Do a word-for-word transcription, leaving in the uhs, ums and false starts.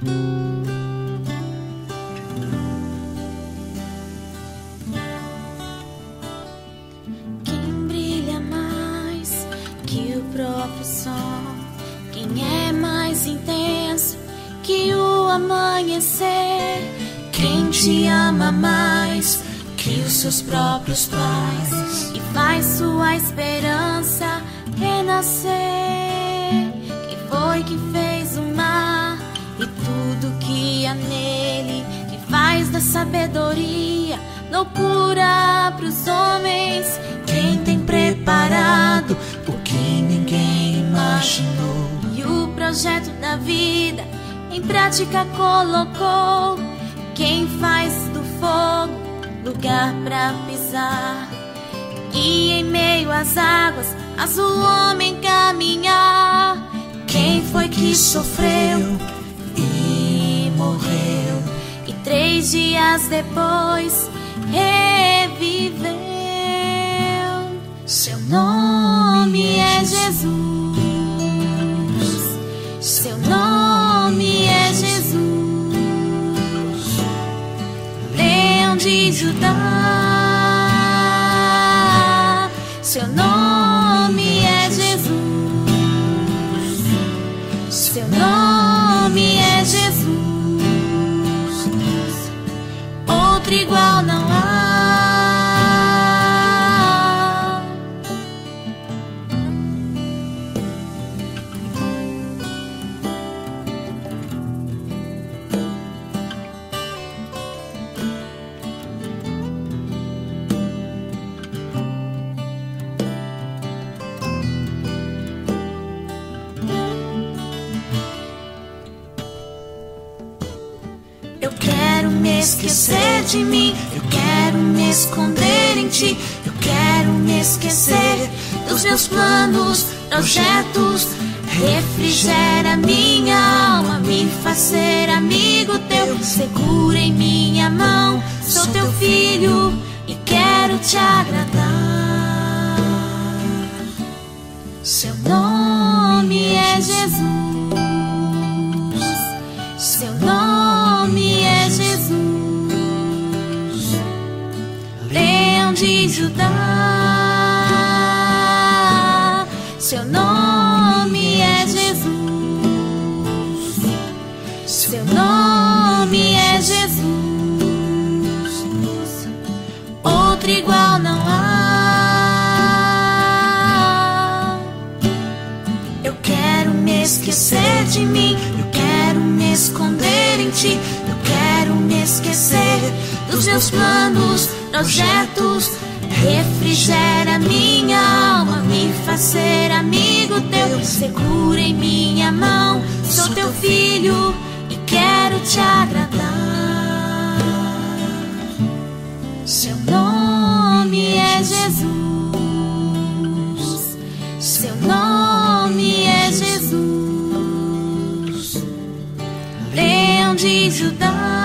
Quem brilha mais que o próprio sol, quem é mais intenso que o amanhecer, quem te ama mais que os seus próprios pais e faz sua esperança renascer. Quem foi que fez o mar e tudo que há nele, que faz da sabedoria loucura pros homens, quem tem preparado o que ninguém imaginou e o projeto da vida em prática colocou, quem faz do fogo lugar pra pisar e em meio às águas faz o homem caminhar. Quem foi que sofreu e morreu e três dias depois reviveu? Seu nome é Jesus, seu nome é Jesus, Leão de Judá. Seu nome é Jesus, seu nome é Jesus, outro igual não há. Eu quero me esquecer de mim, eu quero me esconder em ti, eu quero me esquecer dos meus planos, projetos. Refrigera minha alma, me faz ser amigo teu, segura em minha mão, sou teu filho e quero te agradar. Seu nome é Jesus, seu nome é Jesus, Leão de Judá. Seu nome é Jesus, seu nome é Jesus, outro igual não há. Eu quero me esquecer de mim, eu quero me esconder em ti, eu quero me esquecer dos meus planos, projetos. Refrigera minha alma, me faz ser amigo teu, segura em minha mão, sou teu filho e quero te agradar. Seu nome é Jesus, seu nome é Jesus, Leão de Judá.